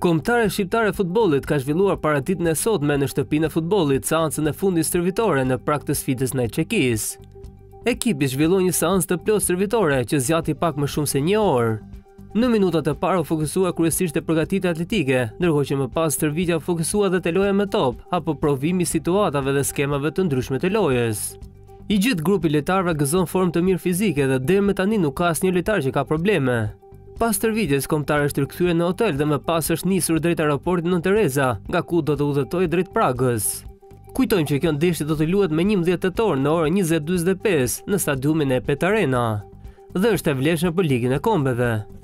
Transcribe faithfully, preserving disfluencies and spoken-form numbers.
Kombëtare shqiptare e futbollit ka zhvilluar paraditën e sotme në shtëpinë e futbollit seancën e fundit stërvitore në prag të sfidës ndaj Çekisë. Ekipi zhvilloi një seancë të plotë stërvitore që zgjati pak më shumë se një orë. Në minutat e para u fokusua kryesisht te përgatitja atletike, ndërkohë që më pas stërvitja u fokusua edhe te loja me top, apo provimi i situatave dhe skemave të ndryshme të lojës. I gjithë grupi lojtarëve gëzon formë të mirë fizike dhe deri më tani nuk ka asnjë lojtar që ka probleme. Pas stërvitjes, kombëtari është rikthyer në hotel dhe më pas është nisur drejt aeroportit Nën Tereza, nga ku do të udhëtojë drejt Pragës. Kujtojmë që kjo ndeshje do të luhet më njëmbëdhjetë tetor në orën njëzet e njëzet e pesë në stadiumin e Epet Arena dhe është e vlefshme për Ligën e Kombeve.